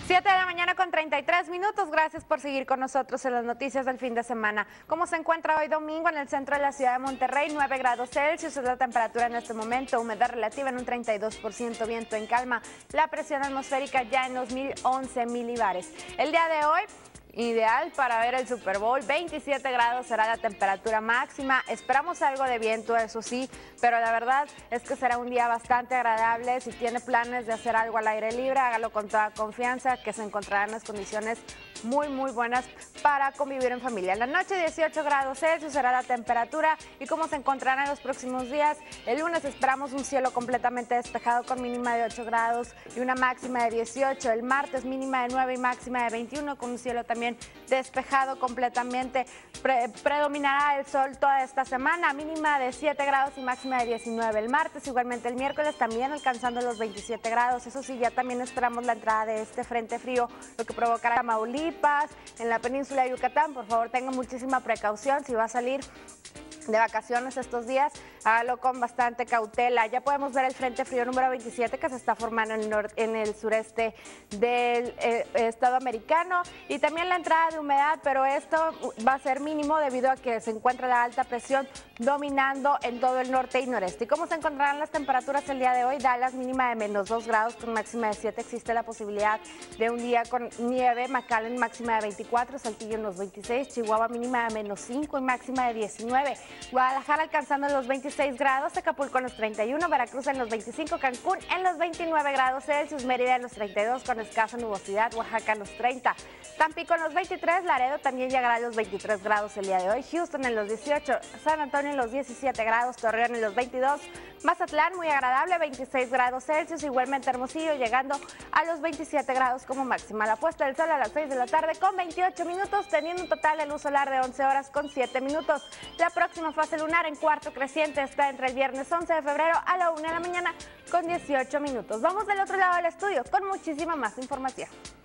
7 de la mañana con 33 minutos. Gracias por seguir con nosotros en las noticias del fin de semana. ¿Cómo se encuentra hoy domingo en el centro de la ciudad de Monterrey? 9 grados Celsius es la temperatura en este momento, humedad relativa en un 32%, viento en calma, la presión atmosférica ya en los 1011 milibares. El día de hoy, ideal para ver el Super Bowl, 27 grados será la temperatura máxima, esperamos algo de viento, eso sí, pero la verdad es que será un día bastante agradable. Si tiene planes de hacer algo al aire libre, hágalo con toda confianza, que se encontrarán las condiciones muy buenas para convivir en familia. En la noche 18 grados Celsius será la temperatura y cómo se encontrarán en los próximos días. El lunes esperamos un cielo completamente despejado con mínima de 8 grados y una máxima de 18. El martes mínima de 9 y máxima de 21 con un cielo también despejado completamente. Predominará el sol toda esta semana, mínima de 7 grados y máxima de 19. El martes, igualmente el miércoles, también alcanzando los 27 grados. Eso sí, ya también esperamos la entrada de este frente frío, lo que provocará Tamaulipas, en la península de Yucatán. Por favor, tenga muchísima precaución si va a salir de vacaciones estos días, hágalo con bastante cautela. Ya podemos ver el frente frío número 27 que se está formando en el sureste del estado americano y también la entrada de humedad, pero esto va a ser mínimo debido a que se encuentra la alta presión dominando en todo el norte y noreste. ¿Y cómo se encontrarán las temperaturas el día de hoy? Dallas mínima de menos 2 grados con máxima de 7. Existe la posibilidad de un día con nieve. McAllen máxima de 24, Saltillo en los 26, Chihuahua mínima de menos 5 y máxima de 19. Guadalajara alcanzando los 26 grados, Acapulco en los 31, Veracruz en los 25, Cancún en los 29 grados Celsius, Mérida en los 32 con escasa nubosidad, Oaxaca en los 30, Tampico en los 23, Laredo también llegará a los 23 grados el día de hoy, Houston en los 18, San Antonio en los 17 grados, Torreón en los 22, Mazatlán muy agradable, 26 grados Celsius, igualmente Hermosillo llegando a los 27 grados como máxima. La puesta del sol a las 6 de la tarde con 28 minutos, teniendo un total de luz solar de 11 horas con 7 minutos. La próxima fase lunar en cuarto creciente está entre el viernes 11 de febrero a la 1 de la mañana con 18 minutos. Vamos del otro lado del estudio con muchísima más información.